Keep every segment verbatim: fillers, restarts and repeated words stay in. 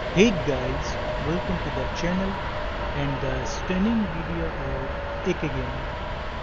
Hey guys, welcome to the channel and the stunning video of Ek Game.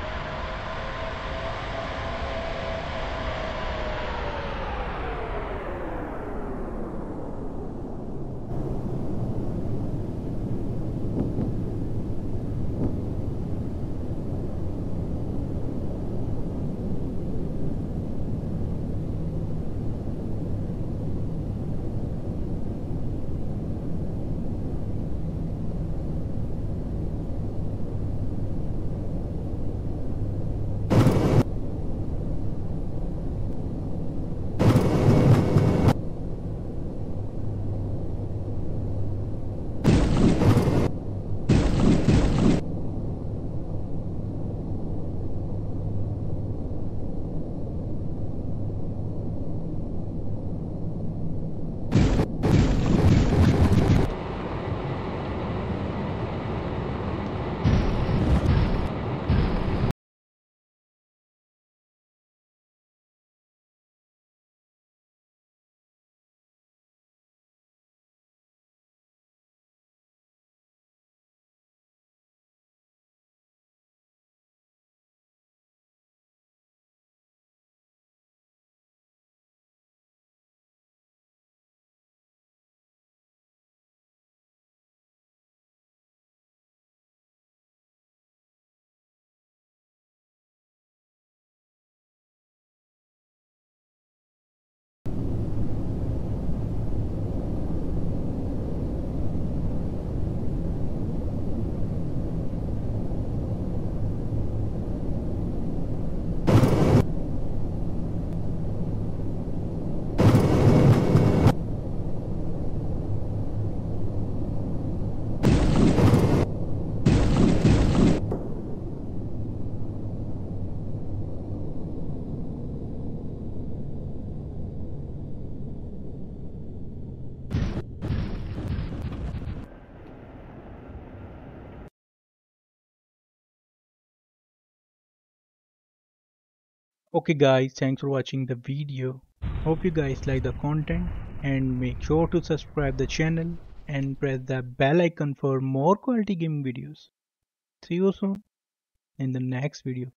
Okay guys, thanks for watching the video. Hope you guys like the content and make sure to subscribe the channel and press the bell icon for more quality gaming videos. See you soon in the next video.